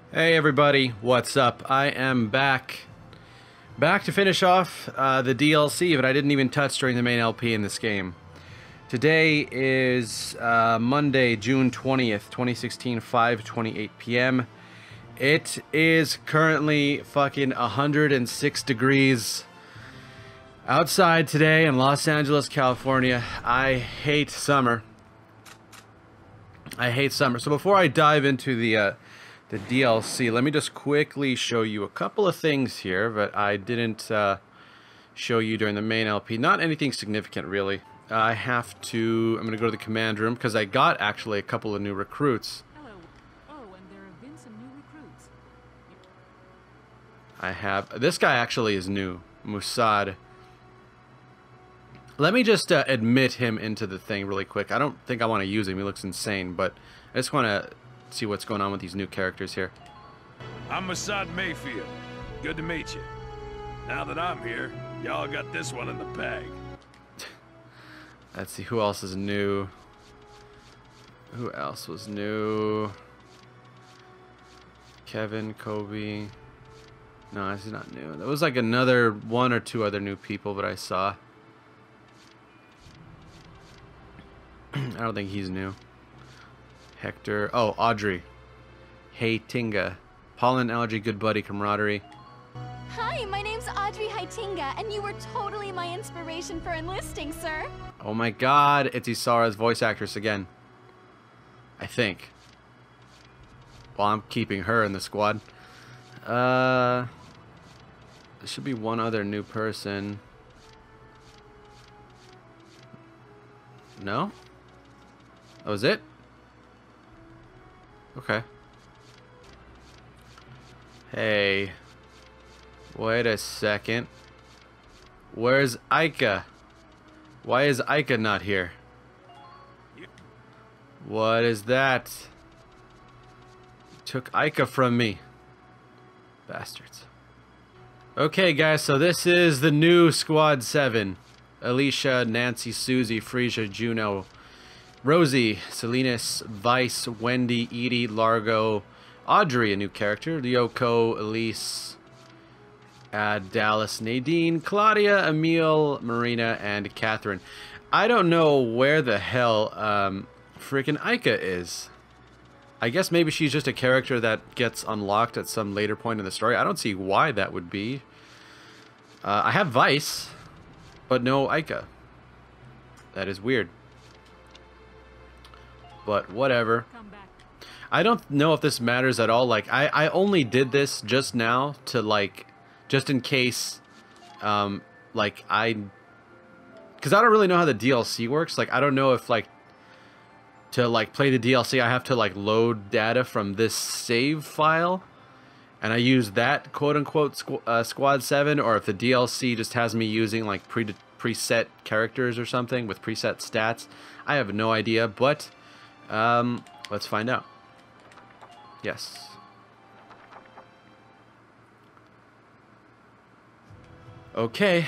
Hey everybody, what's up? I am back to finish off the DLC that I didn't even touch during the main LP in this game. Today is Monday, June 20th, 2016, 5:28 p.m. It is currently fucking 106 degrees outside today in Los Angeles, California. I hate summer. So before I dive into the DLC, let me just quickly show you a couple of things here that I didn't show you during the main LP. Not anything significant, really. I'm going to go to the command room, because I got, actually, a couple of new recruits. Hello. Oh, and there have been some new recruits. I have... This guy actually is new. Musad. Let me just admit him into the thing really quick. I don't think I want to use him. He looks insane, but I just want to see what's going on with these new characters here. I'm Mossad Mayfield. Good to meet you. Now that I'm here, y'all got this one in the bag. Let's see, who else is new? Who else was new? Kevin, Kobe. No, he's not new. There was like another one or two other new people that I saw. I don't think he's new. Hector. Oh, Audrey. Hey, Tinga. Pollen allergy, good buddy, camaraderie. Hi, my name's Audrey Haitinga, and you were totally my inspiration for enlisting, sir. Oh my god, it's Isara's voice actress again. I think. Well, I'm keeping her in the squad. There should be one other new person. No? That was it? Okay. Hey. Wait a second. Where's Aika? Why is Aika not here? What is that? Took Aika from me. Bastards. Okay, guys, so this is the new Squad 7. Alicia, Nancy, Susie, Frisia, Juno, Rosie, Salinas, Vice, Wendy, Edie, Largo, Audrey, a new character, Lyoko, Elise, Dallas, Nadine, Claudia, Emile, Marina, and Catherine. I don't know where the hell freaking Aika is. I guess maybe she's just a character that gets unlocked at some later point in the story. I don't see why that would be. I have Vice, but no Aika. That is weird. But whatever. Come back. I don't know if this matters at all. Like, I only did this just now to, like, just in case, because I don't really know how the DLC works. Like, I don't know if, like, to, like, play the DLC, I have to, like, load data from this save file. And I use that, quote-unquote, Squad 7, or if the DLC just has me using, like, preset characters or something with preset stats. I have no idea, but let's find out. Yes. Okay.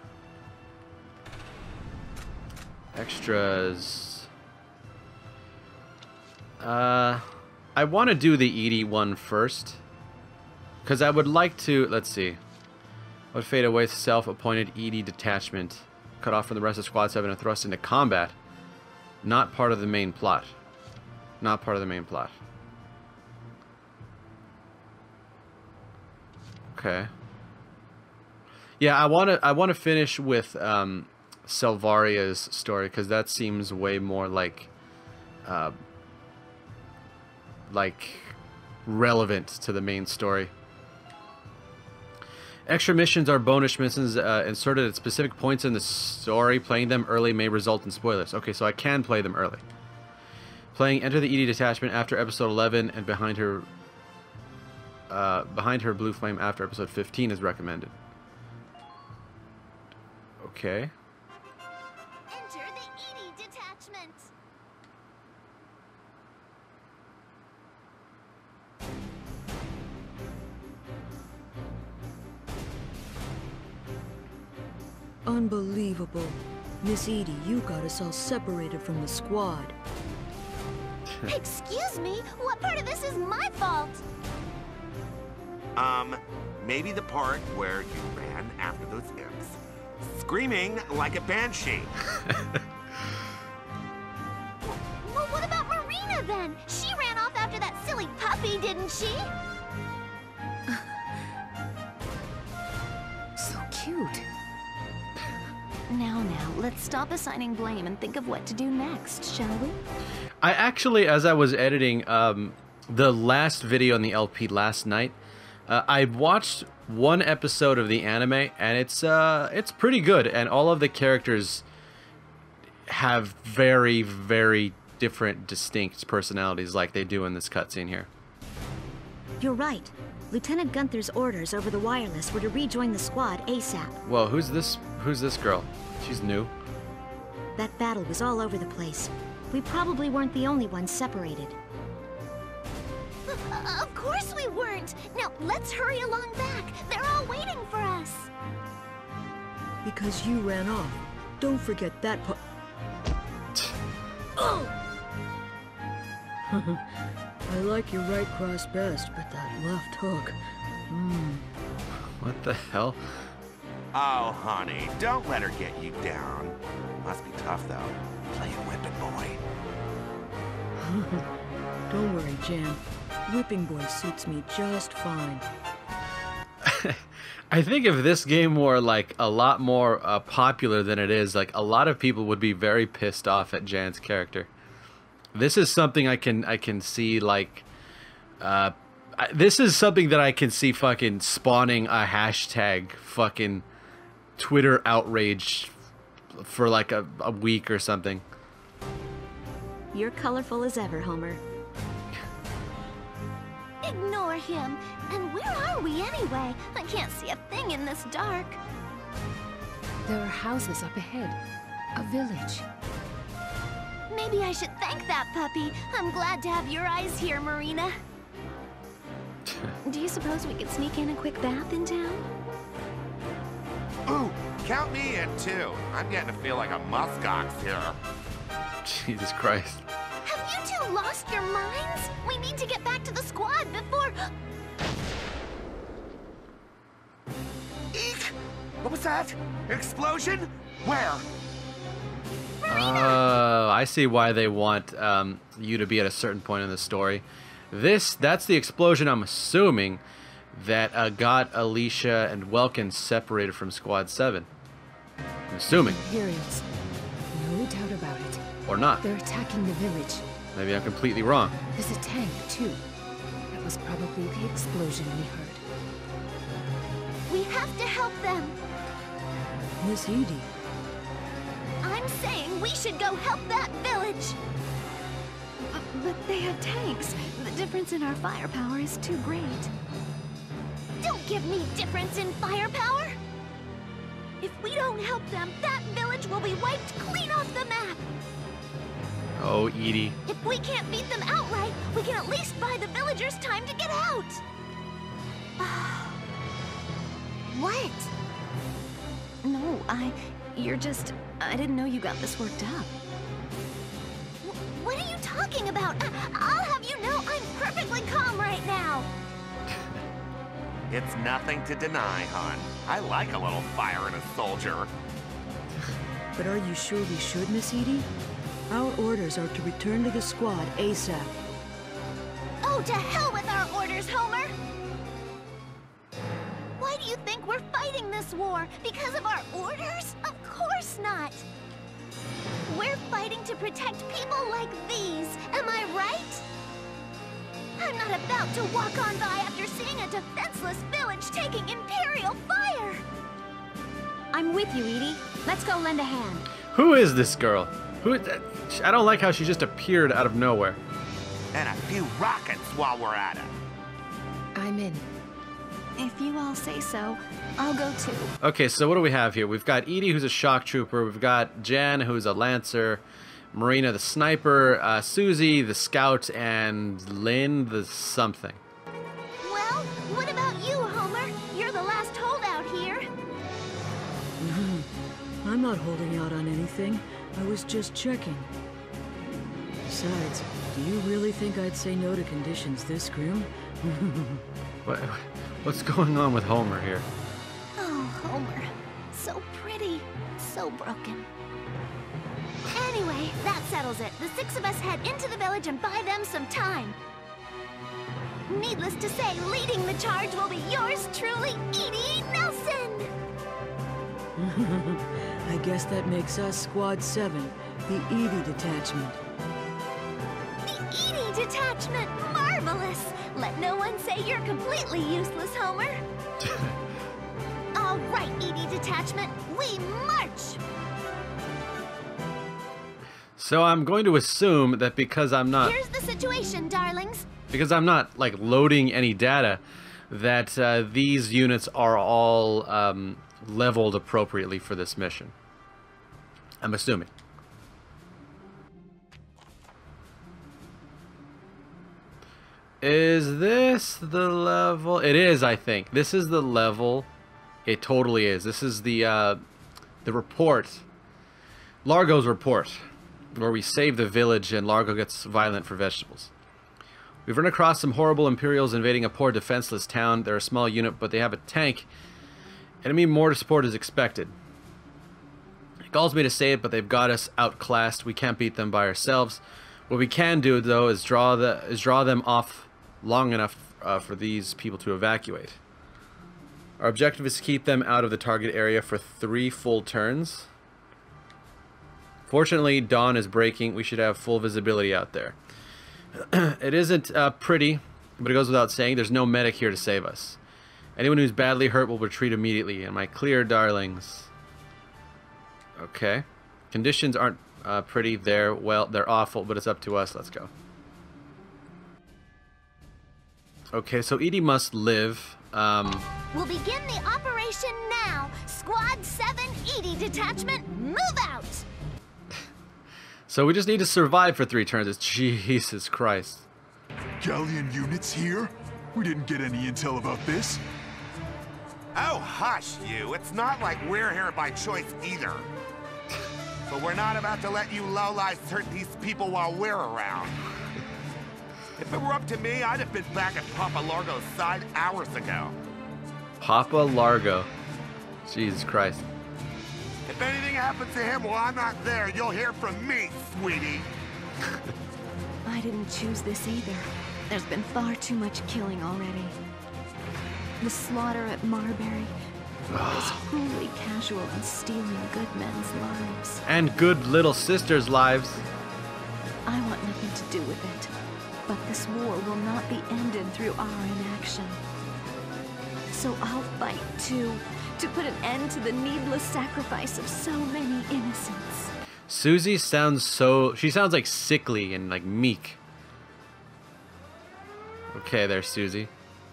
Extras. I want to do the Edie one first. Because I would like to, let's see. What fate awaits self-appointed Edie detachment? Cut off from the rest of Squad 7 and thrust into combat. Not part of the main plot. Not part of the main plot. Okay. Yeah, I want to finish with Salvaria's story, because that seems way more like relevant to the main story. Extra missions are bonus missions inserted at specific points in the story. Playing them early may result in spoilers. Okay, so I can play them early. Playing Enter the Edie detachment after episode 11 and behind her blue flame after episode 15 is recommended. Okay. Enter the Edie detachment. Unbelievable. Miss Edie, you got us all separated from the squad. Excuse me? What part of this is my fault? Maybe the part where you ran after those imps, screaming like a banshee. Well, what about Marina then? She ran off after that silly puppy, didn't she? So cute. Now, let's stop assigning blame and think of what to do next, shall we? I actually, as I was editing the last video on the LP last night, I watched one episode of the anime, and it's pretty good, and all of the characters have very, very different, distinct personalities like they do in this cutscene here. You're right. Lieutenant Gunther's orders over the wireless were to rejoin the squad ASAP. Whoa, who's this girl? She's new. That battle was all over the place. We probably weren't the only ones separated. Of course we weren't! Now, let's hurry along back. They're all waiting for us. Because you ran off. Don't forget that part. I like your right cross best, but that left hook. What the hell? Oh, honey, don't let her get you down. Must be tough, though, playing Whipping Boy. Don't worry, Jan. Whipping Boy suits me just fine. I think if this game were like a lot more popular than it is, like a lot of people would be very pissed off at Jan's character. This is something I can see like this is something that I can see fucking spawning a hashtag fucking Twitter outrage for like a week or something. You're colorful as ever, Homer. Ignore him. And where are we anyway? I can't see a thing in this dark. There are houses up ahead. A village. Maybe I should thank that puppy. I'm glad to have your eyes here, Marina. Do you suppose we could sneak in a quick bath in town? Ooh, count me in, too. I'm getting to feel like a muskox here. Jesus Christ. Have you two lost your minds? We need to get back to the squad before... Eek! What was that? Explosion? Where? Oh, I see why they want you to be at a certain point in the story. That's the explosion, I'm assuming, that got Alicia and Welkin separated from Squad 7. I'm assuming. Imperials. No doubt about it. Or not. They're attacking the village. Maybe I'm completely wrong. There's a tank, too. That was probably the explosion we heard. We have to help them. Miss Edie. I'm saying we should go help that village. But they have tanks. The difference in our firepower is too great. Don't give me difference in firepower. If we don't help them, that village will be wiped clean off the map. Oh, Edie. If we can't beat them outright, we can at least buy the villagers time to get out. What? No, I didn't know you got this worked up. What are you talking about? I'll have you know I'm perfectly calm right now. It's nothing to deny, hon. I like a little fire in a soldier. But are you sure we should, Miss Edie? Our orders are to return to the squad ASAP. Oh, to hell with our orders, Homer! Why do you think we're fighting this war? Because of our orders? Of course not! We're fighting to protect people like these, am I right? I'm not about to walk on by after seeing a defenseless village taking Imperial fire! I'm with you, Edie. Let's go lend a hand. Who is this girl? I don't like how she just appeared out of nowhere. And a few rockets while we're at it. I'm in. If you all say so, I'll go too. Okay, so what do we have here? We've got Edie, who's a shock trooper. We've got Jan, who's a lancer. Marina, the sniper. Susie, the scout. And Lynn, the something. Well, what about you, Homer? You're the last holdout here. I'm not holding out on anything. I was just checking. Besides, do you really think I'd say no to conditions this grim? What's going on with Homer here? Oh, Homer. So pretty, so broken. Anyway, that settles it. The 6 of us head into the village and buy them some time. Needless to say, leading the charge will be yours truly, Edie Nelson! I guess that makes us Squad 7, the Edie Detachment. The Edie Detachment! Marvelous! Let no one say you're completely useless, Homer. All right, Edie Detachment, we march! So I'm going to assume that because I'm not... Here's the situation, darlings. Because I'm not, like, loading any data, that these units are all leveled appropriately for this mission. I'm assuming. Is this the level? It is, I think. This is the level. It totally is. This is the report. Largo's report, where we save the village and Largo gets violent for vegetables. We've run across some horrible Imperials invading a poor defenseless town. They're a small unit, but they have a tank. Enemy mortar support is expected. It galls me to say it, but they've got us outclassed. We can't beat them by ourselves. What we can do, though, is draw them off long enough for these people to evacuate. Our objective is to keep them out of the target area for 3 full turns. Fortunately, dawn is breaking. We should have full visibility out there. It isn't pretty, but it goes without saying. There's no medic here to save us. Anyone who's badly hurt will retreat immediately. Am I clear, darlings? Okay. Conditions aren't pretty. They're awful, but it's up to us. Let's go. Okay, so Edie must live. We'll begin the operation now. Squad 7 Edie Detachment, move out! So we just need to survive for 3 turns. Jesus Christ. Galleon units here? We didn't get any intel about this. Oh, hush, you. It's not like we're here by choice either. But we're not about to let you lowlifes hurt these people while we're around. If it were up to me, I'd have been back at Papa Largo's side hours ago. Papa Largo. Jesus Christ. If anything happens to him while I'm not there, you'll hear from me, sweetie. I didn't choose this either. There's been far too much killing already. The slaughter at Marbury was cruelly casual and stealing good men's lives. And good little sisters' lives. I want nothing to do with it. But this war will not be ended through our inaction. So I'll fight too, to put an end to the needless sacrifice of so many innocents. Susie sounds she sounds like sickly and like meek. Okay, there's Susie.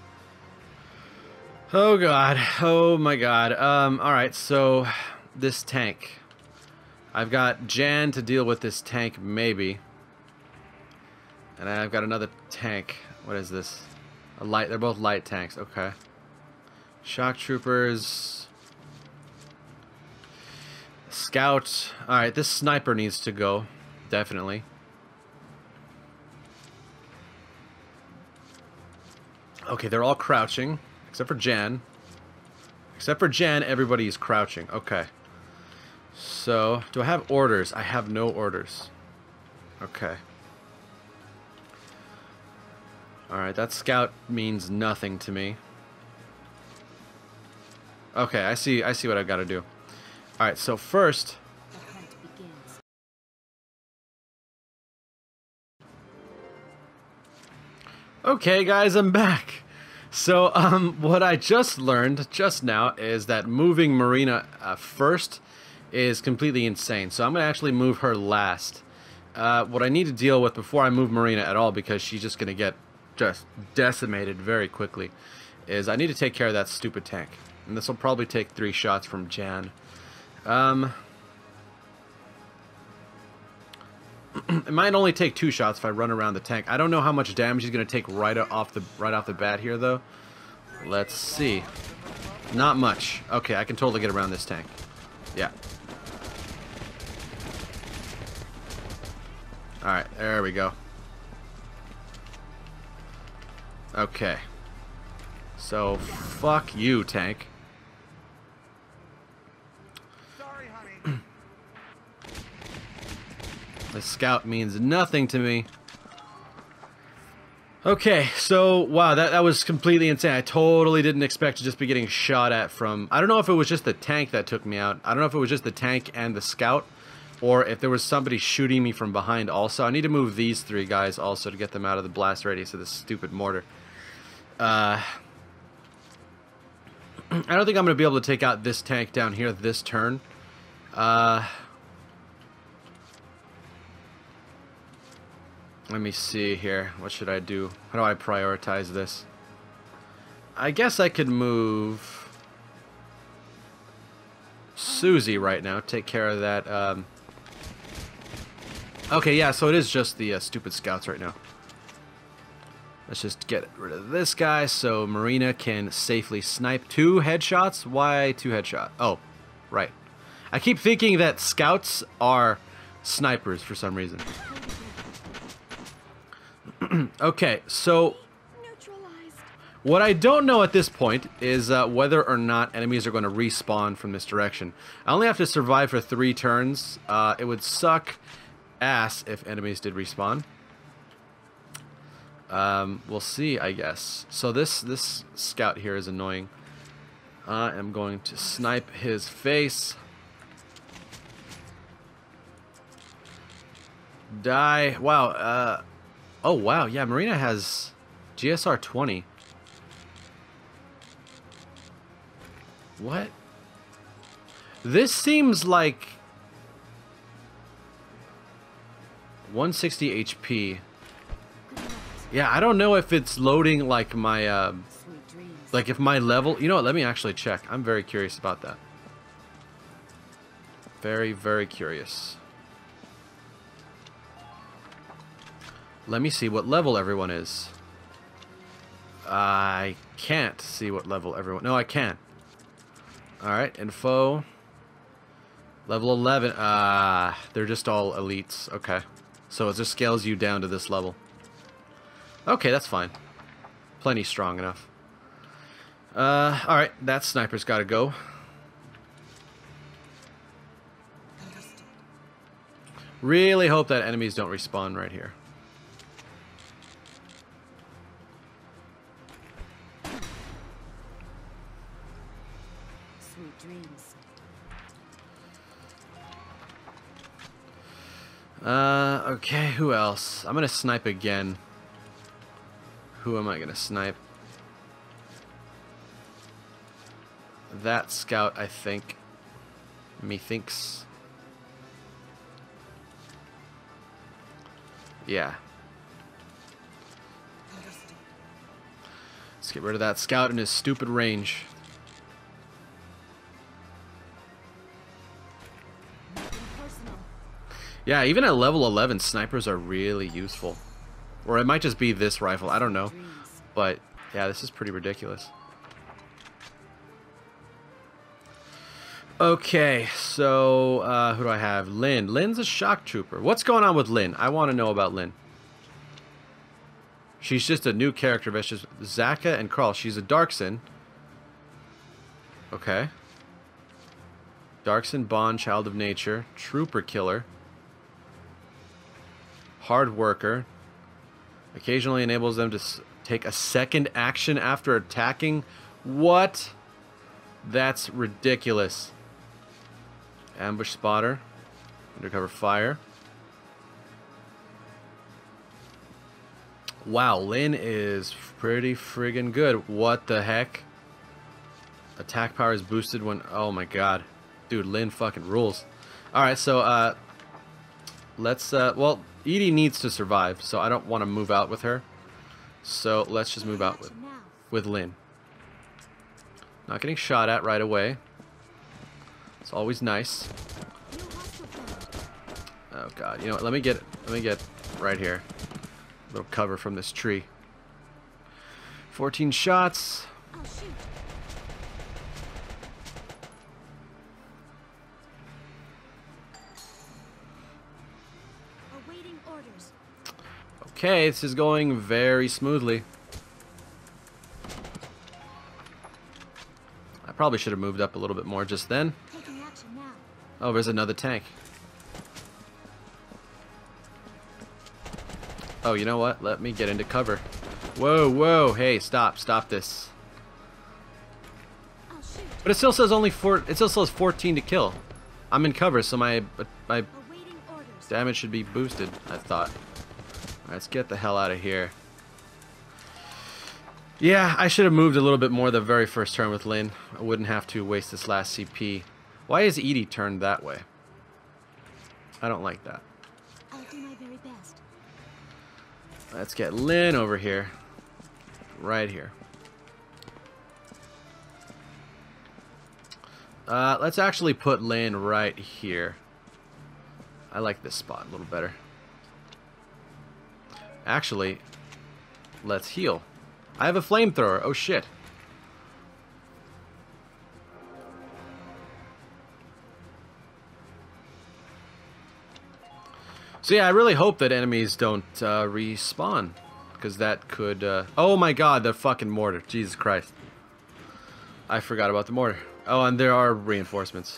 Oh god, oh my god. Alright, so this tank. I've got Jan to deal with this tank, maybe. And I've got another tank. What is this? A light, they're both light tanks, okay. Shock troopers. Scout. Alright, this sniper needs to go. Definitely. Okay, they're all crouching. Except for Jan. Except for Jan, everybody's crouching. Okay. So, do I have orders? I have no orders. Okay. Alright, that scout means nothing to me. Okay, I see what I've got to do. Alright, so first... Okay, guys, I'm back. So, what I just learned just now is that moving Marina first is completely insane. So I'm going to actually move her last. What I need to deal with before I move Marina at all, because she's just going to get just decimated very quickly, is I need to take care of that stupid tank. And this will probably take 3 shots from Jan. It might only take 2 shots if I run around the tank. I don't know how much damage he's going to take right off the bat here, though. Let's see. Not much. Okay, I can totally get around this tank. Yeah. Alright, there we go. Okay. So, fuck you, tank. Sorry, honey. The scout means nothing to me. Okay, so, wow, that was completely insane. I totally didn't expect to just be getting shot at from... I don't know if it was just the tank that took me out. I don't know if it was just the tank and the scout, or if there was somebody shooting me from behind also. I need to move these three guys also to get them out of the blast radius of this stupid mortar. I don't think I'm going to be able to take out this tank down here this turn. Let me see here. What should I do? How do I prioritize this? I guess I could move Susie right now. Take care of that. Okay, yeah, so it is just the stupid scouts right now. Let's just get rid of this guy so Marina can safely snipe 2 headshots. Why 2 headshots? Oh, right. I keep thinking that scouts are snipers for some reason. Okay, so what I don't know at this point is whether or not enemies are going to respawn from this direction. I only have to survive for 3 turns. It would suck ass if enemies did respawn. We'll see, I guess. So this scout here is annoying. I am going to snipe his face. Die. Wow, oh, wow, yeah, Marina has GSR 20. What? This seems like 160 HP. Yeah, I don't know if it's loading like my, like if my level... You know what, let me actually check. I'm very curious about that. Very, very curious. Let me see what level everyone is. I can't see what level everyone... No, I can. Alright, info. Level 11. They're just all elites. Okay. So it just scales you down to this level. Okay, that's fine. Plenty strong enough. Alright, that sniper's gotta go. Really hope that enemies don't respawn right here. Sweet dreams. Okay, who else? I'm gonna snipe again. Who am I gonna snipe? That scout, I think. Methinks. Yeah. Let's get rid of that scout and his stupid range. Yeah, even at level 11, snipers are really useful. Or it might just be this rifle, I don't know. But, yeah, this is pretty ridiculous. Okay, so, who do I have? Lynn. Lynn's a shock trooper. What's going on with Lynn? I want to know about Lynn. She's just a new character, but she's Zaka and Carl. She's a Darkson. Okay. Darkson, Bond, Child of Nature, Trooper Killer. Hard worker. Occasionally enables them to take a second action after attacking. What? That's ridiculous. Ambush spotter. Undercover fire. Wow, Lynn is pretty friggin' good. What the heck? Attack power is boosted when... Oh my god. Dude, Lynn fucking rules. Alright, so, let's, well... Edie needs to survive, so I don't want to move out with her. So let's just move out with Lynn. Not getting shot at right away. It's always nice. Oh god, you know what? Let me get right here. A little cover from this tree. 14 shots. Okay, this is going very smoothly. probably should have moved up a little bit more just then. Taking action now. Oh, there's another tank. Oh, you know what? Let me get into cover. Whoa, whoa. Hey, stop. Stop this. I'll shoot. But it still says only 4. It still says 14 to kill. I'm in cover, so my Awaiting orders. damage should be boosted, I thought. Let's get the hell out of here. Yeah, I should have moved a little bit more the very first turn with Lynn. I wouldn't have to waste this last CP. Why is Edie turned that way? I don't like that. I'll do my very best. Let's get Lynn over here. Right here. Let's actually put Lynn right here. I like this spot a little better. Actually, let's heal. I have a flamethrower. Oh shit. So yeah, I really hope that enemies don't respawn, because that could... Oh my god, the fucking mortar. Jesus Christ. I forgot about the mortar. Oh, and there are reinforcements.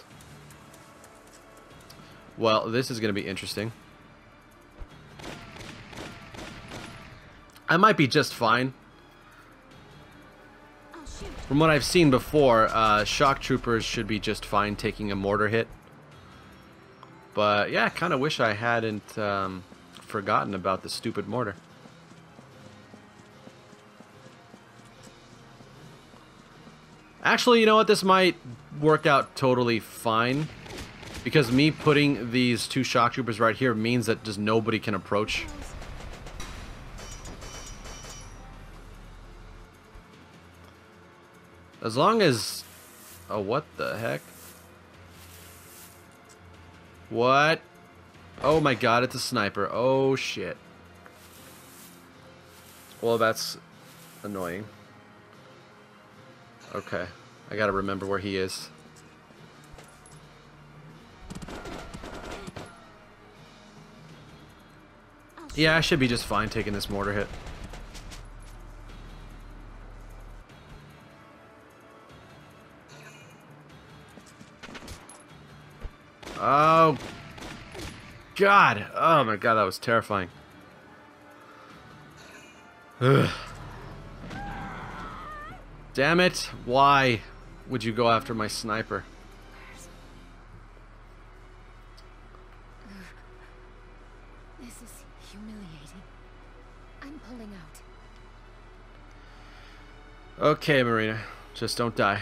Well, this is going to be interesting. I might be just fine. I'll shoot. From what I've seen before, shock troopers should be just fine taking a mortar hit. But yeah, I kind of wish I hadn't forgotten about the stupid mortar. Actually, you know what? This might work out totally fine. Because me putting these 2 shock troopers right here means that just nobody can approach. As long as... Oh, what the heck? What? Oh my god, it's a sniper. Oh shit. Well, that's annoying. Okay. I gotta remember where he is. Yeah, I should be just fine taking this mortar hit. Oh god. Oh my god, that was terrifying. Ugh. Damn it. Why would you go after my sniper? This is humiliating. I'm pulling out. Okay, Marina. Just don't die.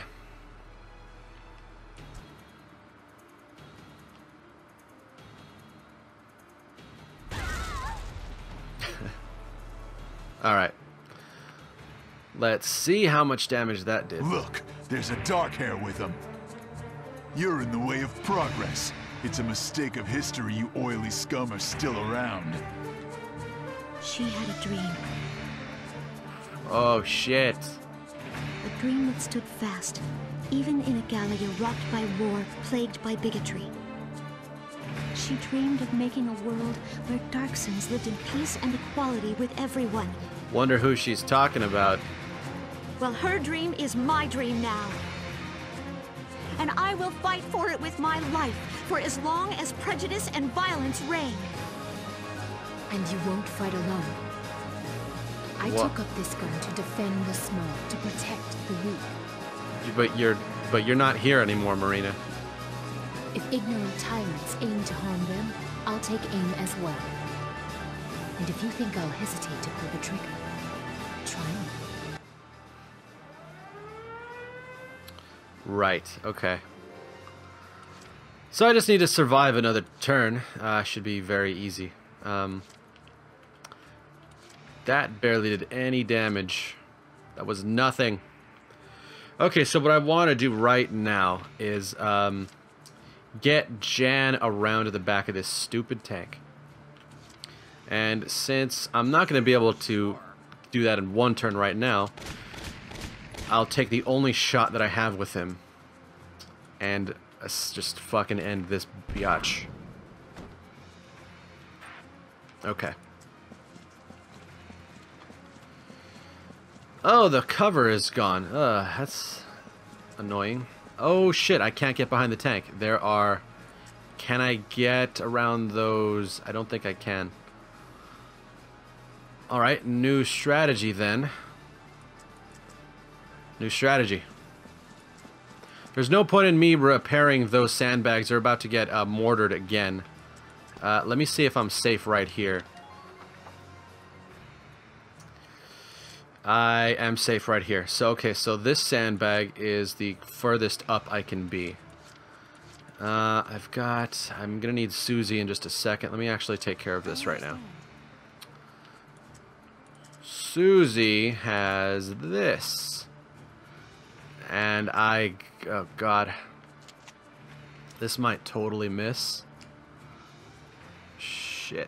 Alright. Let's see how much damage that did. Look, there's a dark hair with him. You're in the way of progress. It's a mistake of history you oily scum are still around. She had a dream. Oh, shit. A dream that stood fast, even in a Gallia rocked by war, plagued by bigotry. She dreamed of making a world where Darksons lived in peace and equality with everyone. Wonder who she's talking about. Well, her dream is my dream now. And I will fight for it with my life, for as long as prejudice and violence reign. And you won't fight alone. I What? took up this gun to defend the small, to protect the weak. But you're not here anymore, Marina. If ignorant tyrants aim to harm them, I'll take aim as well. And if you think I'll hesitate to pull the trigger, try me. Right, okay. So I just need to survive another turn. Should be very easy. That barely did any damage. That was nothing. Okay, so what I want to do right now is get Jan around to the back of this stupid tank. And since I'm not going to be able to do that in one turn right now, I'll take the only shot that I have with him and just fucking end this biatch. Okay. Oh, the cover is gone. That's annoying. Oh shit, I can't get behind the tank. There are... Can I get around those? I don't think I can. Alright, new strategy then. New strategy. There's no point in me repairing those sandbags. They're about to get mortared again. Let me see if I'm safe right here. I am safe right here. So, okay, so this sandbag is the furthest up I can be. I'm gonna need Susie in just a second. Let me actually take care of this right now. Susie has this. And oh god. This might totally miss. Shit.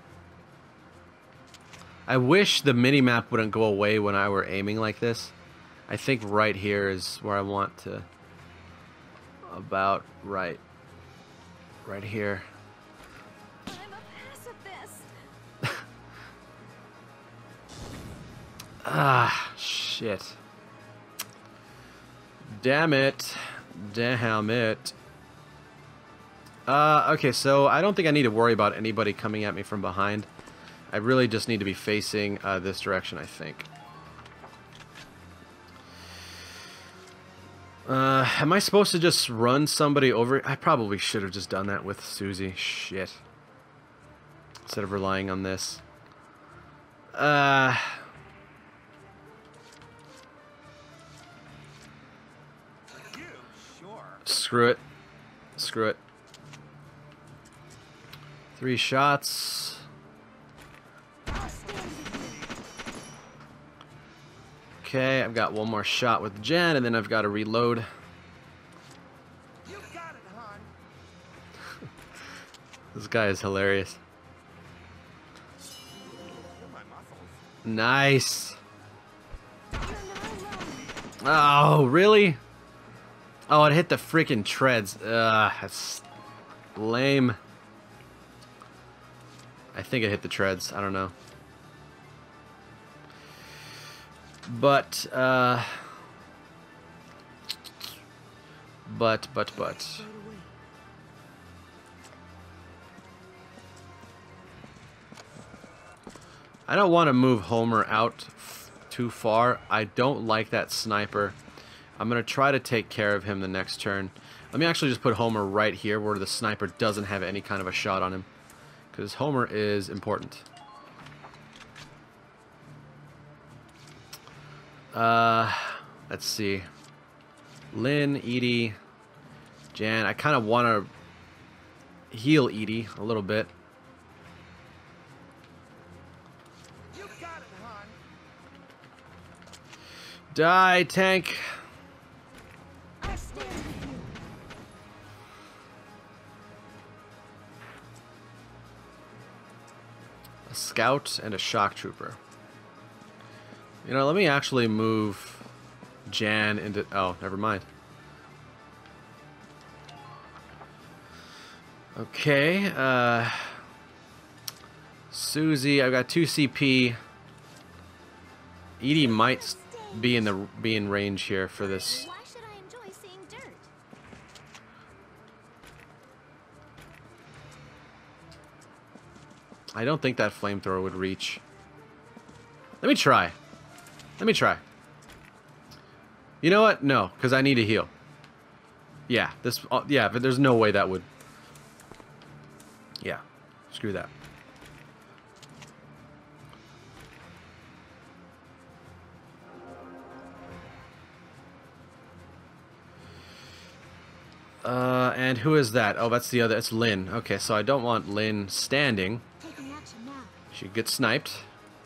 I wish the mini-map wouldn't go away when I were aiming like this. I think right here is where I want to... About right here. I'm a pacifist. Ah, shit. Damn it. Damn it. Okay, so I don't think I need to worry about anybody coming at me from behind. I really just need to be facing this direction, I think. Am I supposed to just run somebody over? I probably should have just done that with Susie. Shit. Instead of relying on this. Screw it. Screw it. 3 shots. Okay, I've got one more shot with Jen, and then I've got to reload. You got it, hon. This guy is hilarious. My muscles. Nice. Oh, really? Oh, it hit the freaking treads. That's lame. I think it hit the treads. I don't know. But. I don't want to move Homer out too far. I don't like that sniper. I'm going to try to take care of him the next turn. Let me actually just put Homer right here where the sniper doesn't have any kind of a shot on him. Because Homer is important. Let's see. Lynn, Edie, Jan. I kind of want to heal Edie a little bit. You got it, hon. Die, tank. A scout and a shock trooper. You know, let me actually move Jan into... Oh, never mind. Okay, Susie, I've got 2 CP. Edie might be in range here for this. Why should I enjoy seeing dirt? I don't think that flamethrower would reach. Let me try. Let me try. You know what? No, because I need to heal. Yeah, this. Yeah, but there's no way that would. Yeah, screw that. And who is that? Oh, that's the other. It's Lynn. Okay, so I don't want Lynn standing. Taking action now. She gets sniped.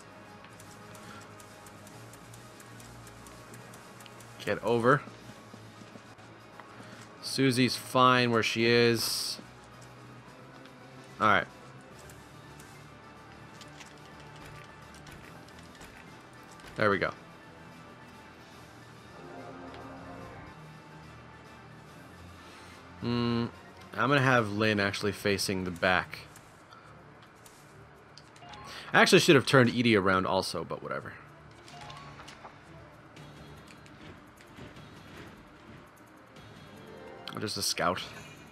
Get over. Susie's fine where she is. Alright. There we go. I'm gonna have Lynn actually facing the back. I actually should have turned Edie around also, but whatever. there's a scout.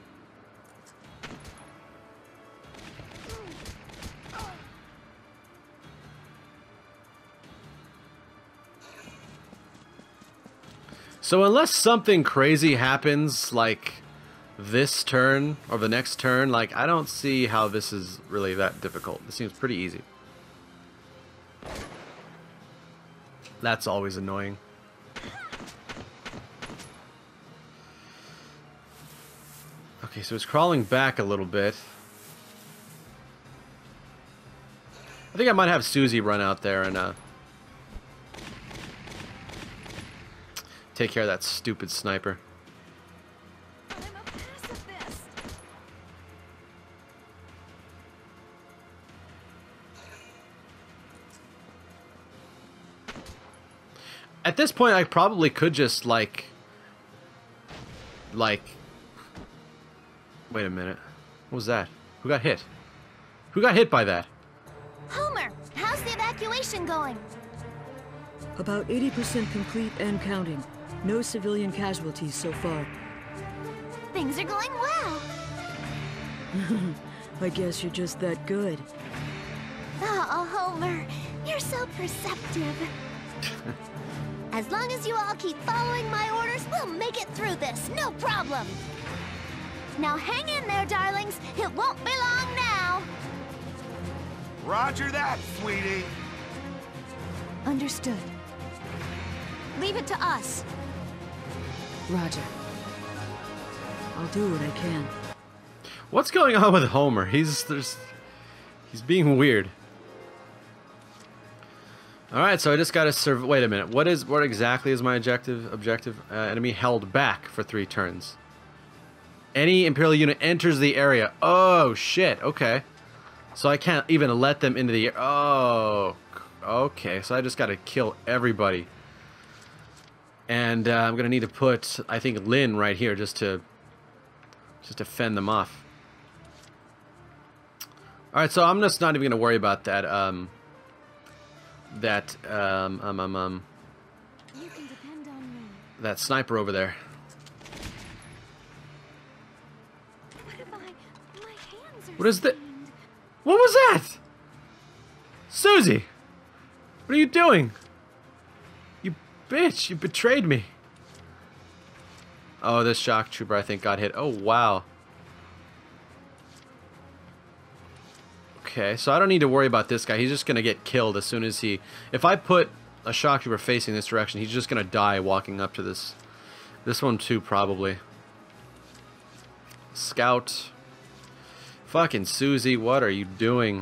So unless something crazy happens, like this turn or the next turn, like I don't see how this is really that difficult. This seems pretty easy. That's always annoying. Okay, so it's crawling back a little bit. I think I might have Susie run out there and take care of that stupid sniper. I'm a pacifist. At this point, I probably could just like, wait a minute. What was that? Who got hit? Who got hit by that? Homer, how's the evacuation going? About 80% complete and counting. No civilian casualties so far. Things are going well. I guess you're just that good. Oh, Homer, you're so perceptive. As long as you all keep following my orders, we'll make it through this, no problem. Now hang in there, darlings. It won't be long now. Roger that, sweetie. Understood. Leave it to us. Roger. I'll do what I can. What's going on with Homer? He's being weird. All right, so I just got to serve. Wait a minute. What exactly is my objective? Enemy held back for 3 turns. Any Imperial unit enters the area. Oh shit. Okay. So I can't even let them into the. Oh. Okay. So I just got to kill everybody. And I'm gonna need to put, I think, Lynn right here just to fend them off. All right, so I'm just not even gonna worry about that. You can depend on me. That sniper over there. What if my hands are What is that? stained? What was that? Susie, what are you doing? You bitch! You betrayed me. Oh, this shock trooper I think got hit. Oh wow. Okay, so I don't need to worry about this guy. He's just gonna get killed as soon as he. If I put a shock trooper facing this direction, he's just gonna die walking up to this. This one too, probably. Scout. Fucking Susie, what are you doing?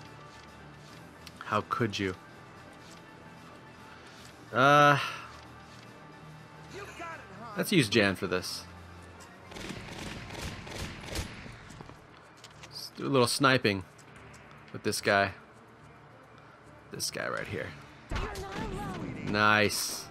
How could you? Let's use Jan for this. Let's do a little sniping with this guy. This guy right here. Nice.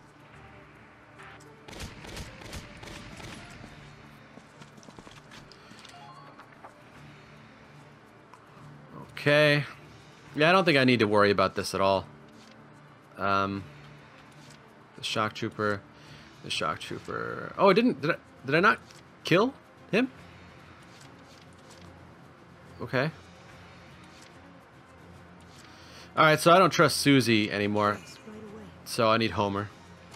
Okay. Yeah, I don't think I need to worry about this at all. The shock trooper. The shock trooper. Oh, it didn't. Did I not kill him? Okay. Alright, so I don't trust Susie anymore. So I need Homer.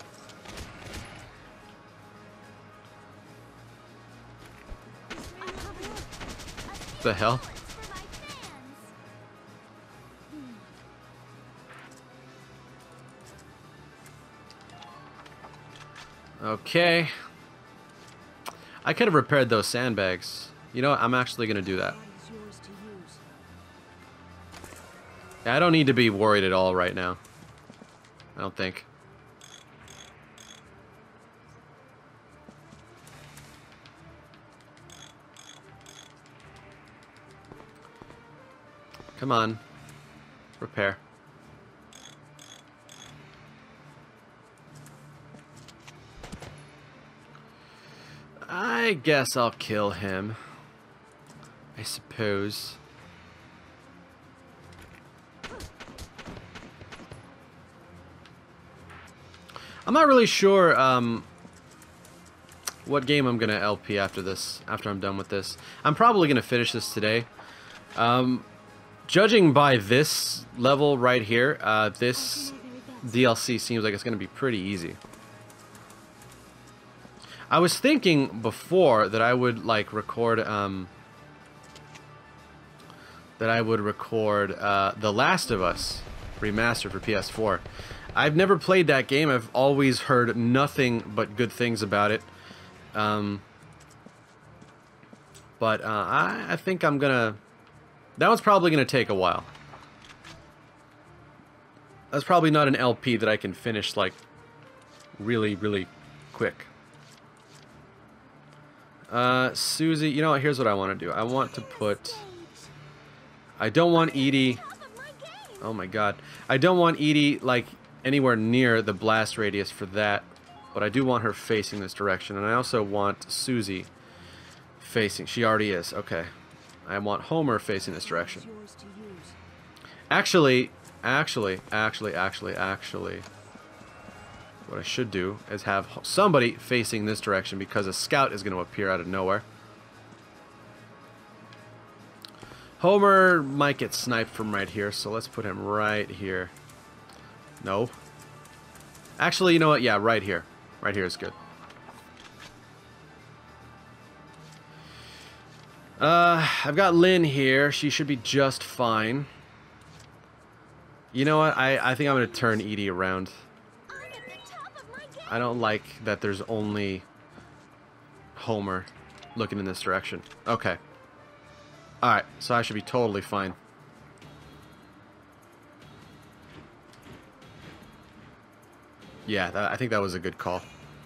The hell? Okay. I could have repaired those sandbags. You know what? I'm actually going to do that. Yeah, I don't need to be worried at all right now. I don't think. Come on. Repair. I guess I'll kill him. I suppose. I'm not really sure what game I'm gonna LP after this, after I'm done with this. I'm probably gonna finish this today. Judging by this level right here, this DLC seems like it's gonna be pretty easy. I was thinking before that I would like record The Last of Us remastered for PS4. I've never played that game. I've always heard nothing but good things about it. But I think I'm gonna... That one's probably gonna take a while. That's probably not an LP that I can finish like really, really quick. Susie, you know what? Here's what I want to do. I want to put... I don't want Edie... Oh my god. I don't want Edie, like, anywhere near the blast radius for that. But I do want her facing this direction. And I also want Susie facing... She already is. Okay. I want Homer facing this direction. Actually... What I should do is have somebody facing this direction because a scout is going to appear out of nowhere. Homer might get sniped from right here, so let's put him right here. No. Actually, you know what? Yeah, right here. Right here is good. I've got Lynn here. She should be just fine. You know what? I think I'm going to turn Edie around. I don't like that there's only Homer looking in this direction. Okay. Alright, so I should be totally fine. Yeah, I think that was a good call.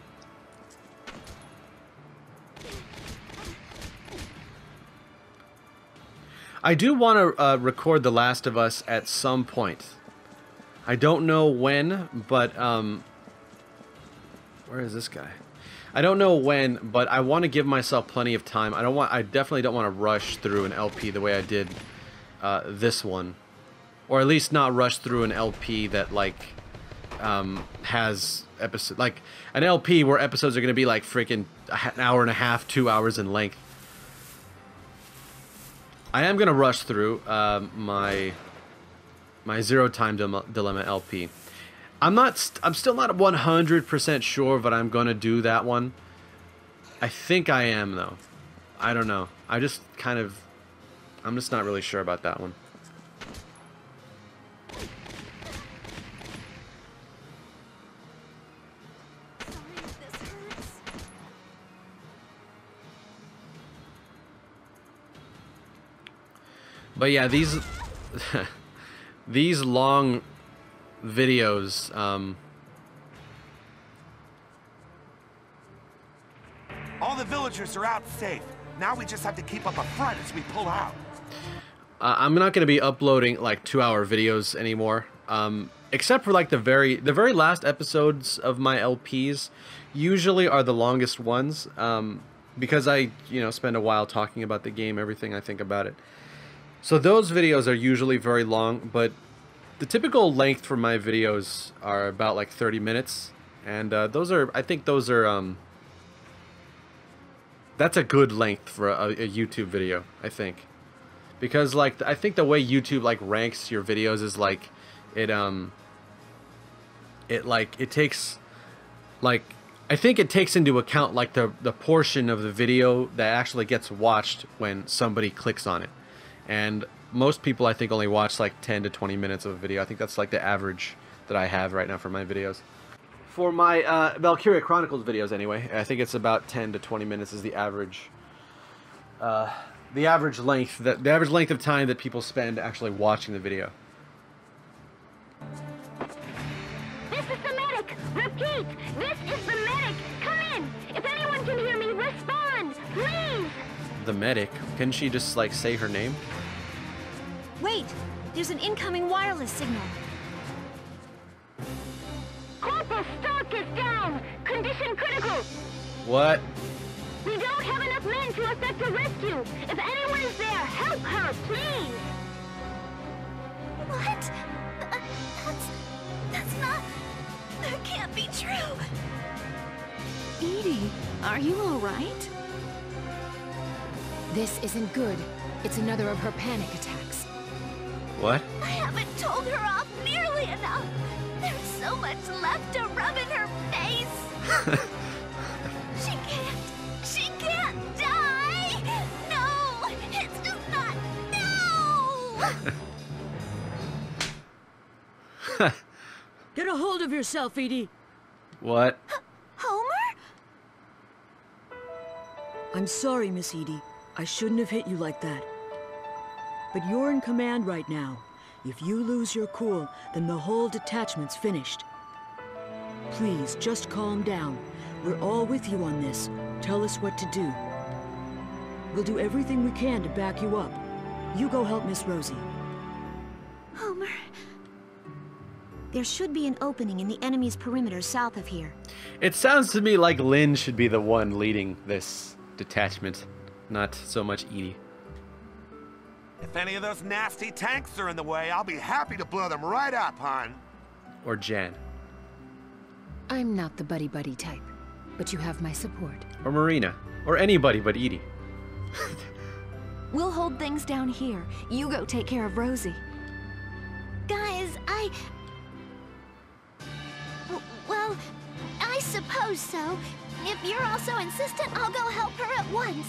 I do want to record The Last of Us at some point. I don't know when, but... Where is this guy? I don't know when, but I want to give myself plenty of time. I definitely don't want to rush through an LP the way I did this one, or at least not rush through an LP that like has episode like an LP where episodes are going to be like freaking an hour and a half, 2 hours in length. I am going to rush through my Zero Time Dilemma LP. I'm still not 100% sure but I'm gonna do that one. I think I am though. I don't know. I'm just not really sure about that one. But yeah, these these long videos, all the villagers are out safe. Now we just have to keep up a front as we pull out. I'm not going to be uploading like 2-hour videos anymore, except for like the very last episodes of my LPs usually are the longest ones, because I spend a while talking about the game, everything I think about it. So those videos are usually very long, but the typical length for my videos are about like 30 minutes, and I think those are that's a good length for a YouTube video, I think, because like I think the way YouTube like ranks your videos is like it takes like I think it takes into account like the portion of the video that actually gets watched when somebody clicks on it, and most people I think only watch like 10 to 20 minutes of a video. I think that's like the average that I have right now for my videos. For my Valkyria Chronicles videos anyway, I think it's about 10 to 20 minutes is the average length of time that people spend actually watching the video. This is the medic! Repeat! This is the medic! Come in! If anyone can hear me, respond! Please! The medic? Can she just like say her name? Wait! There's an incoming wireless signal. Corporal Stark is down! Condition critical! What? We don't have enough men to effect a rescue! If anyone is there, help her, please! What? That's not... That can't be true. Edie, are you all right? This isn't good. It's another of her panic attacks. What? I haven't told her off nearly enough. There's so much left to rub in her face. She can't die. No, it's just not. No. Get a hold of yourself, Edie. What? Homer? I'm sorry, Miss Edie. I shouldn't have hit you like that. But you're in command right now. If you lose your cool, then the whole detachment's finished. Please, just calm down. We're all with you on this. Tell us what to do. We'll do everything we can to back you up. You go help Miss Rosie. Homer. There should be an opening in the enemy's perimeter south of here. It sounds to me like Lynn should be the one leading this detachment, not so much Edie. If any of those nasty tanks are in the way, I'll be happy to blow them right up, hon. Or Jan. I'm not the buddy-buddy type, but you have my support. Or Marina. Or anybody but Edie. We'll hold things down here. You go take care of Rosie. Guys, well, I suppose so. If you're all so insistent, I'll go help her at once.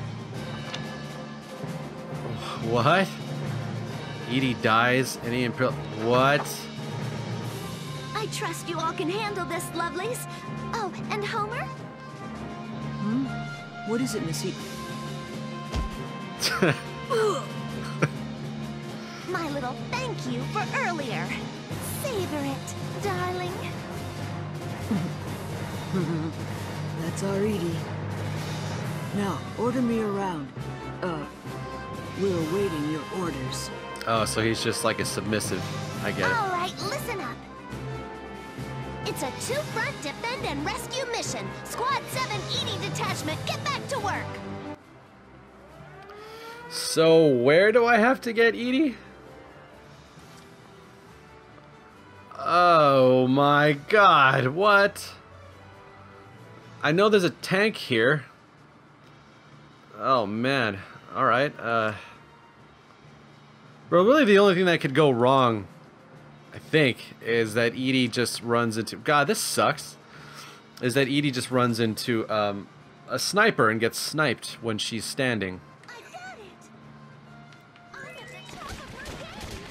What? Edie dies and he imperial. What? I trust you all can handle this, lovelies. Oh, and Homer? What is it, Miss Edie? My little thank you for earlier. Savor it, darling. That's our Edie. Now, order me around. We're awaiting your orders. Oh, so he's just like a submissive. I get it. All right, listen up. It's a two-front defend and rescue mission. Squad 7 Edie Detachment, get back to work. So where do I have to get Edie? Oh my god, what? I know there's a tank here. Oh man. Alright, Bro, really the only thing that could go wrong, I think, is that Edie just runs into... God, this sucks. Is that Edie just runs into, a sniper and gets sniped when she's standing. I got it. I'm at the top of her game.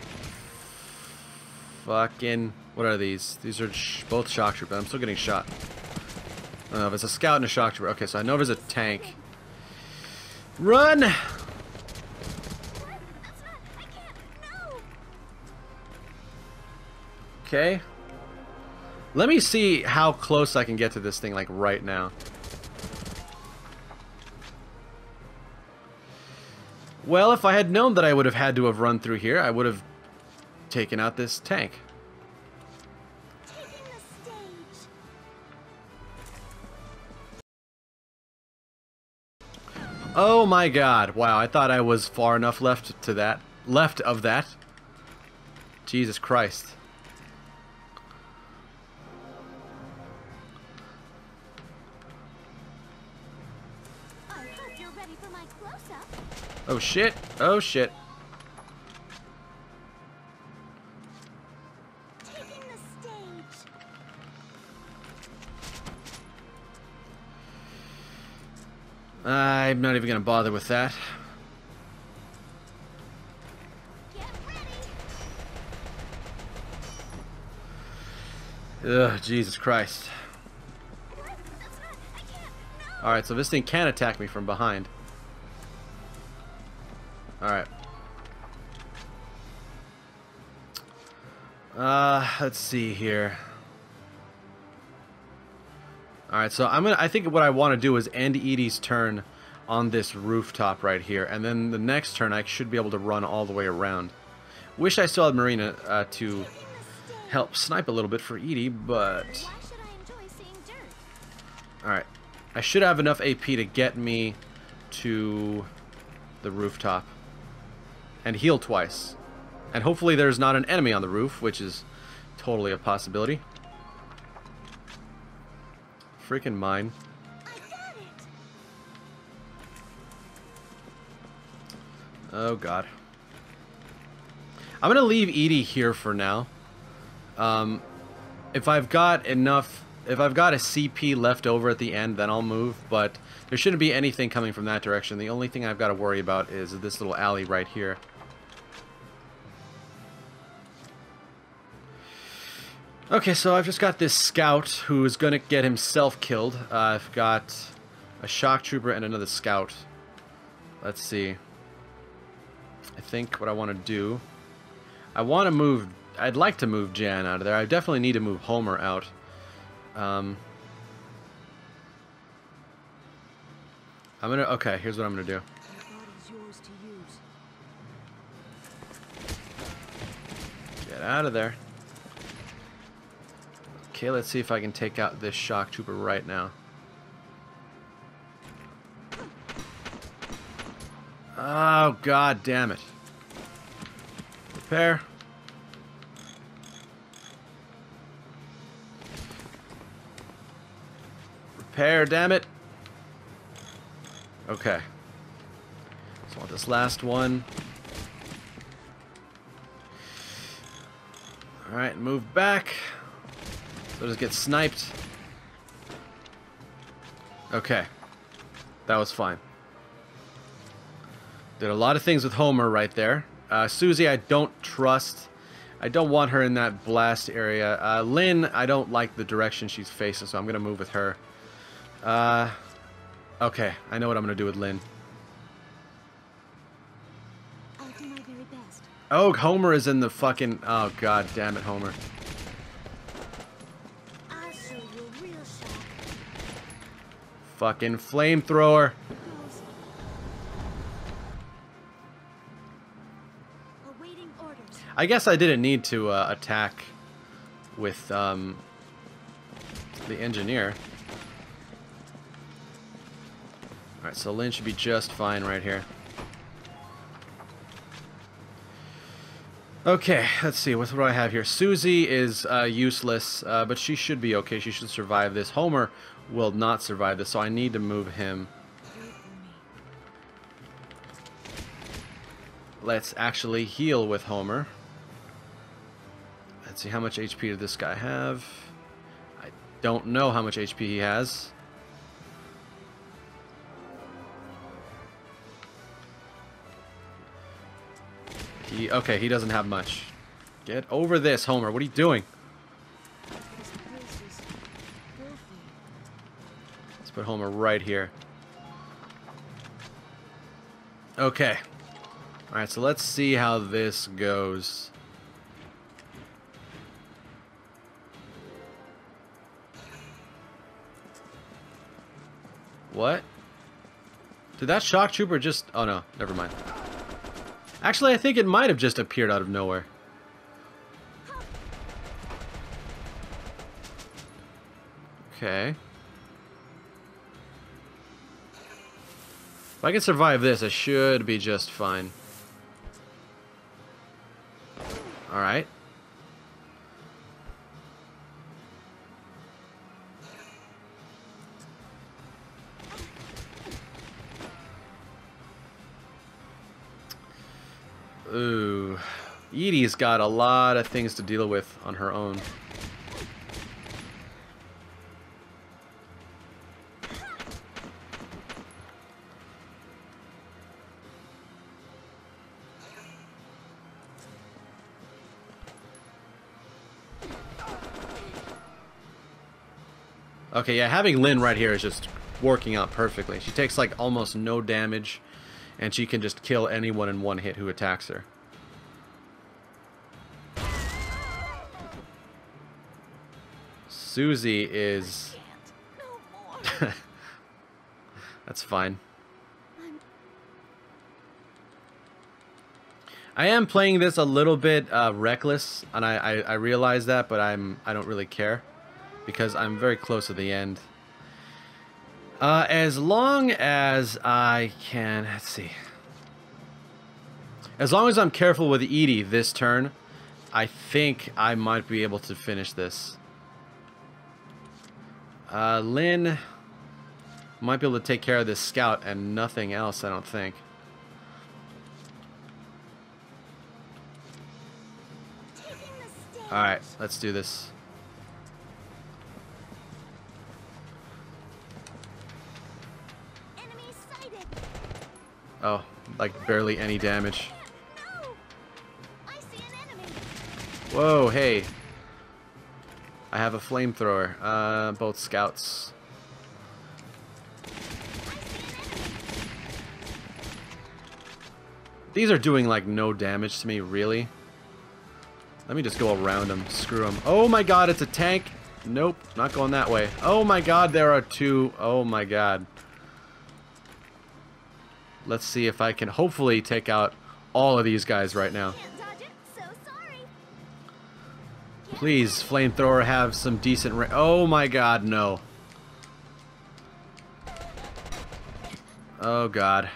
Fucking... What are these? These are both shock troopers. I'm still getting shot. I don't know if it's a scout and a shock trooper. Okay, so I know there's a tank. Run! That's not... I can't... No! Okay. Let me see how close I can get to this thing, like, right now. Well, if I had known that I would have had to have run through here, I would have taken out this tank. Taking the stage. Oh my god. Wow, I thought I was far enough left of that. Jesus Christ. I hope you're ready for my close-up. Oh shit. Oh shit. Taking the stage. I'm not even gonna bother with that. Get ready. Ugh, Jesus Christ. That's not... I can't... No! Alright, so this thing can attack me from behind. Alright. Let's see here. Alright, so I think what I want to do is end Edie's turn on this rooftop right here, and then the next turn I should be able to run all the way around. Wish I still had Marina to help snipe a little bit for Edie, but... Why should I enjoy seeing dirt? Alright. I should have enough AP to get me to the rooftop. And heal twice. And hopefully there's not an enemy on the roof, which is totally a possibility. freaking mine. Oh god. I'm gonna leave Edie here for now. If I've got enough, if I've got a CP left over at the end, then I'll move, but there shouldn't be anything coming from that direction. The only thing I've got to worry about is this little alley right here. Okay, so I've just got this scout who's gonna get himself killed. I've got a shock trooper and another scout. Let's see. I think what I want to do, I want to move, I'd like to move Jan out of there. I definitely need to move Homer out. Okay, here's what I'm gonna do. Get out of there. Okay, let's see if I can take out this shock trooper right now. Oh, god damn it. Repair. Repair, damn it. Okay. So I want this last one. Alright, move back. So just get sniped. Okay. That was fine. Did a lot of things with Homer right there. Susie, I don't trust. I don't want her in that blast area. Lynn, I don't like the direction she's facing, so I'm going to move with her. Okay, I know what I'm going to do with Lynn. I'll do my very best. Oh, Homer is in the fucking... Oh, god damn it, Homer. I'll show you a real shock. Fucking flamethrower. Awaiting orders. I guess I didn't need to attack with the engineer. Alright, so Lynn should be just fine right here. Okay, let's see. What do I have here? Susie is useless, but she should be okay. She should survive this. Homer will not survive this, so I need to move him. Let's actually heal with Homer. Let's see, how much HP did this guy have? I don't know how much HP he has. Okay, he doesn't have much. Get over this, Homer. What are you doing? Let's put Homer right here. Okay. Alright, so let's see how this goes. What? Did that shock trooper just... Oh no, never mind. Actually, I think it might have just appeared out of nowhere. Okay. If I can survive this, I should be just fine. Alright. Ooh. Edie's got a lot of things to deal with on her own. Okay, yeah, having Lynn right here is just working out perfectly. She takes like almost no damage, and she can just kill anyone in one hit who attacks her. Susie is... That's fine. I am playing this a little bit reckless, and I realize that, but I don't really care because I'm very close to the end. As long as I can, let's see. As long as I'm careful with Edie this turn, I think I might be able to finish this. Lynn might be able to take care of this scout and nothing else, I don't think. Alright, let's do this. Oh, like barely any damage. Whoa, hey. I have a flamethrower. Both scouts. These are doing like no damage to me, really. Let me just go around them. Screw them. Oh my god, it's a tank. Nope, not going that way. Oh my god, there are two. Oh my god. Let's see if I can hopefully take out all of these guys right now. Please, flamethrower, have some decent oh my god, no. Oh god.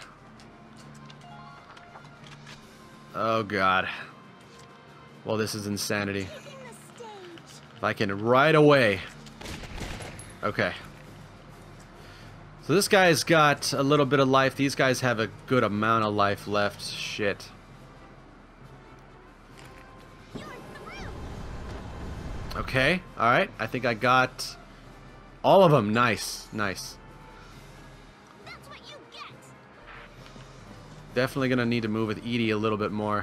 Oh god. Well, this is insanity. If I can right away. Okay. So this guy's got a little bit of life. These guys have a good amount of life left. Shit. Okay, alright. I think I got all of them. Nice, nice. Definitely gonna need to move with Edie a little bit more.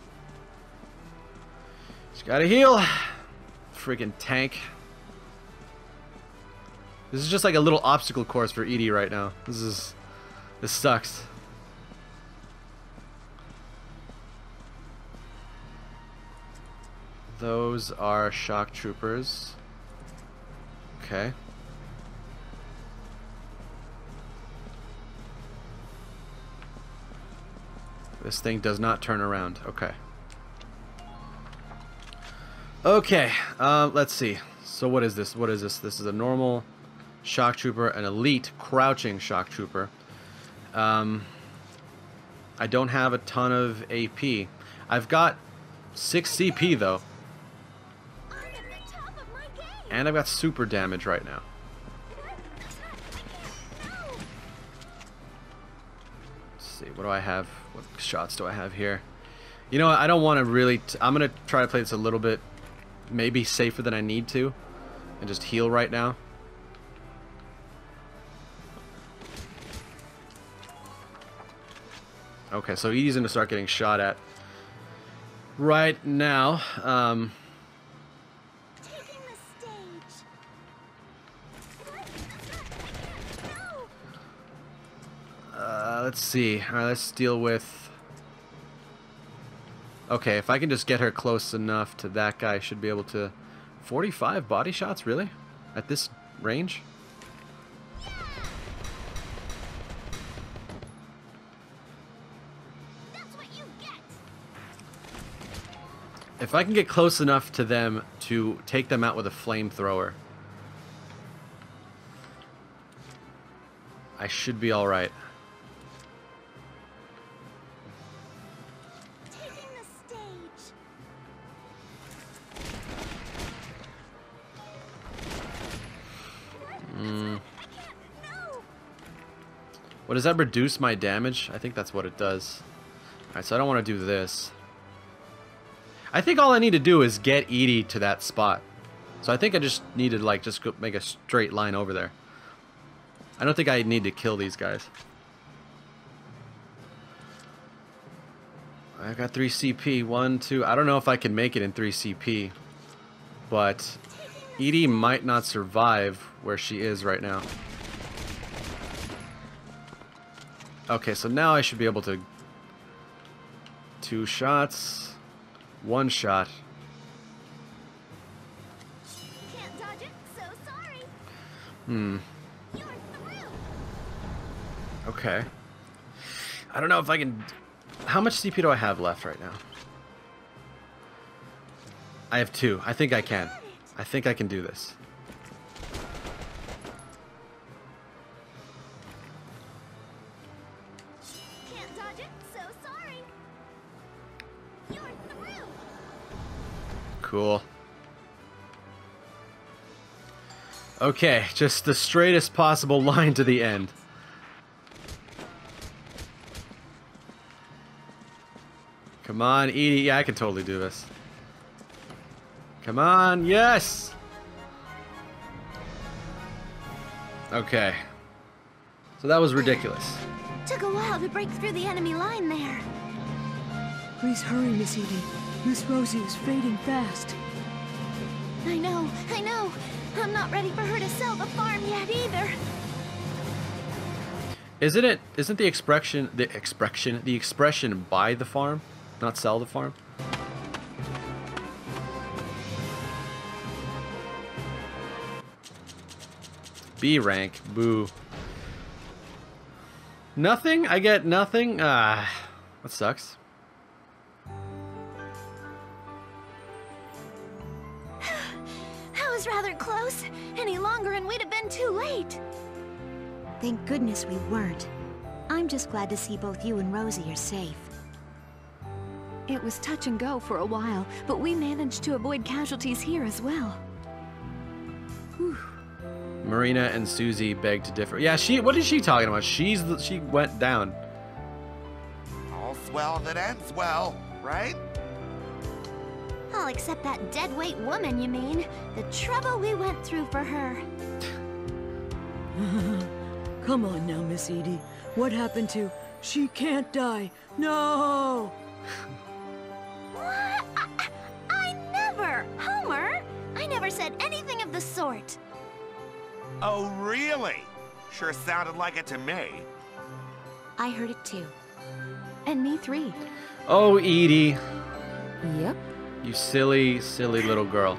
Just gotta heal. Freaking tank. This is just like a little obstacle course for Edie right now. This sucks. Those are shock troopers. Okay. This thing does not turn around. Okay. Okay. Let's see. So what is this? What is this? This is a normal shock trooper, an elite crouching shock trooper. I don't have a ton of AP. I've got 6 CP though. And I've got super damage right now. Let's see, what do I have? What shots do I have here? You know what, I don't want to really... I'm going to try to play this a little bit maybe safer than I need to. And just heal right now. Okay, so Edie's going to start getting shot at right now. Let's see. Alright, let's deal with... Okay, if I can just get her close enough to that guy, I should be able to... 45 body shots, really? At this range? If I can get close enough to them to take them out with a flamethrower, I should be alright. What, does that reduce my damage? I think that's what it does. Alright, so I don't want to do this. I think all I need to do is get Edie to that spot. So I think I just need to, like, just go make a straight line over there. I don't think I need to kill these guys. I got 3 CP. 1, 2. I don't know if I can make it in 3 CP. But Edie might not survive where she is right now. Okay, so now I should be able to... 2 shots. 1 shot. Can't dodge it, so sorry. Okay. I don't know if I can... How much CP do I have left right now? I have 2. I think I can. I think I can do this. Can't dodge it, so sorry. You're through. Cool. Okay, just the straightest possible line to the end. Come on, Edie. Yeah, I can totally do this. Come on, yes! Okay. So that was ridiculous. Took a while to break through the enemy line there. Please hurry, Miss Edie. Miss Rosie is fading fast. I know. I'm not ready for her to sell the farm yet either. Isn't the expression buy the farm, not sell the farm? B rank, boo. Nothing? I get nothing? Ah, that sucks. That was rather close. Any longer and we'd have been too late. Thank goodness we weren't. I'm just glad to see both you and Rosie are safe. It was touch and go for a while, but we managed to avoid casualties here as well. Whew. Marina and Susie beg to differ. Yeah, what is she talking about? She went down. All's well that ends well, right? I'll accept that deadweight woman, you mean. The trouble we went through for her. Come on now, Miss Edie. What happened to... She can't die. No! What? I never! Homer! I never said anything of the sort. Oh, really? Sure sounded like it to me. I heard it too. And me 3. Oh, Edie. Yep. You silly, silly little girl.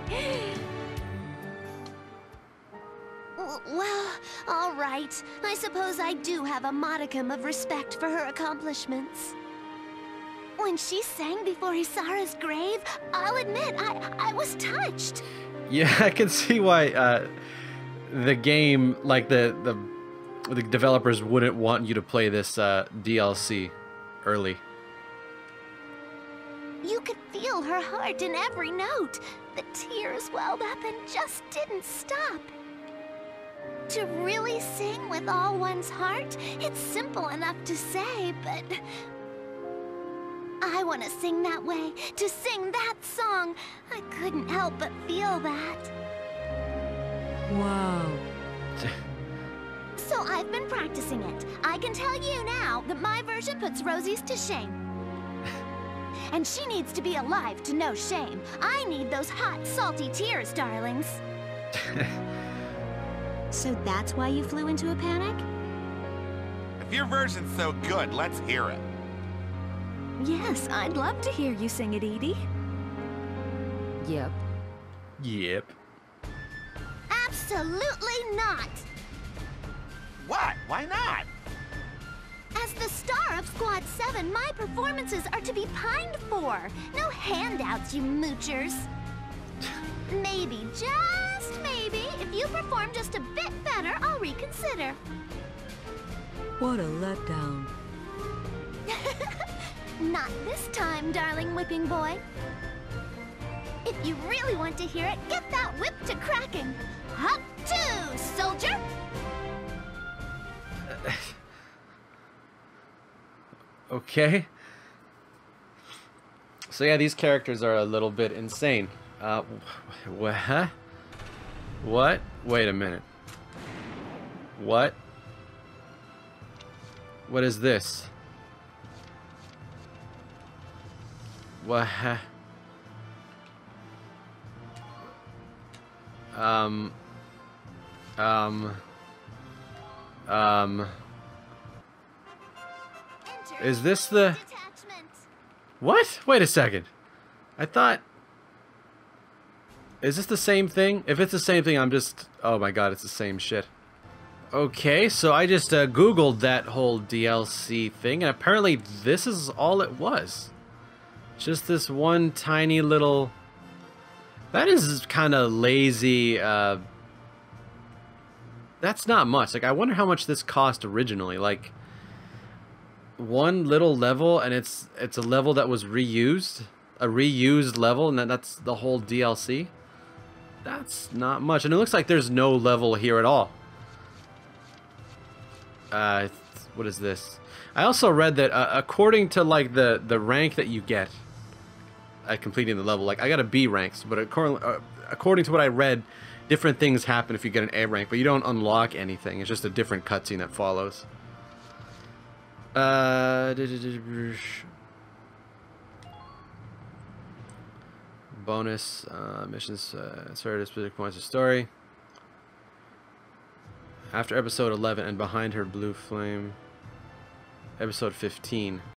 Well, all right. I suppose I do have a modicum of respect for her accomplishments. When she sang before Isara's grave, I'll admit, I was touched. Yeah, I can see why the game, like the developers wouldn't want you to play this DLC early. You could feel her heart in every note. The tears welled up and just didn't stop. To really sing with all one's heart, it's simple enough to say, but I want to sing that way, to sing that song. I couldn't help but feel that. Wow. So I've been practicing it. I can tell you now that my version puts Rosie's to shame. And she needs to be alive to know shame. I need those hot, salty tears, darlings. So that's why you flew into a panic? If your version's so good, let's hear it. Yes, I'd love to hear you sing it, Edie. Yep. Yep. Absolutely not. What? Why not? As the star of Squad 7, my performances are to be pined for. No handouts, you moochers. Maybe, just maybe, if you perform just a bit better, I'll reconsider. What a letdown. Not this time, darling whipping boy. If you really want to hear it, get that whip to cracking. Hop to, soldier! Okay. So yeah, these characters are a little bit insane. What? What? Wait a minute. What? What is this? What? Is this the... What? Wait a second. I thought... Is this the same thing? If it's the same thing, I'm just... Oh my god, it's the same shit. Okay, so I just Googled that whole DLC thing, and apparently this is all it was. Just this one tiny little... That is kind of lazy. That's not much. Like, I wonder how much this cost originally. Like, one little level, and it's a level that was reused. A reused level, and that's the whole DLC. that's not much. And it looks like there's no level here at all. What is this? I also read that according to like the rank that you get at completing the level, like I got a B rank, but according to what I read, different things happen if you get an A rank, but you don't unlock anything. It's just a different cutscene that follows. Bonus missions, insert specific points of story. After episode 11 and behind her blue flame. Episode 15.